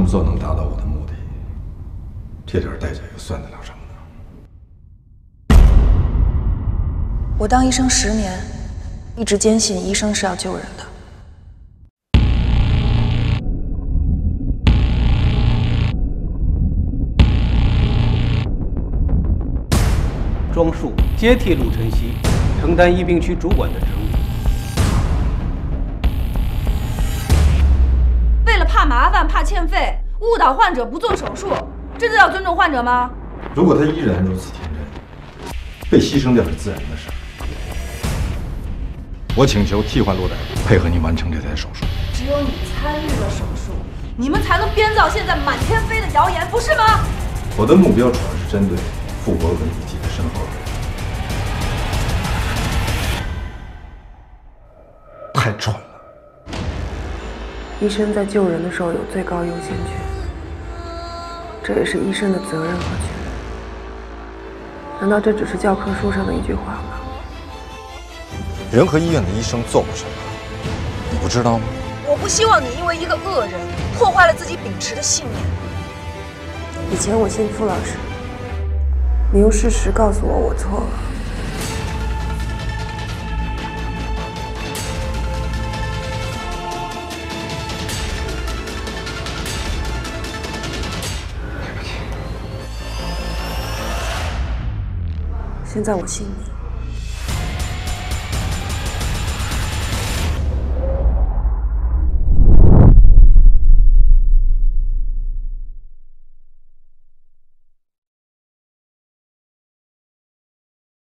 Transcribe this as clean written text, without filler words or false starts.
么做能达到我的目的？这点代价又算得了什么呢？ 我当医生10年，一直坚信医生是要救人的。 庄树接替陆晨曦，承担疫病区主管的职务。 为了怕麻烦、怕欠费，误导患者不做手术，这就叫尊重患者吗？ 如果他依然如此天真，被牺牲掉是自然的事。我请求替换陆大夫配合你完成这台手术。 只有你参与了手术，你们才能编造现在满天飞的谣言，不是吗？ 我的目标主要是针对傅博文以及他身后人。太蠢了！ 医生在救人的时候有最高优先权，这也是医生的责任和权利。难道这只是教科书上的一句话吗？ 仁和医院的医生做过什么，你不知道吗？ 我不希望你因为一个恶人破坏了自己秉持的信念。 以前我信傅老师，你用事实告诉我我错了。现在我信你。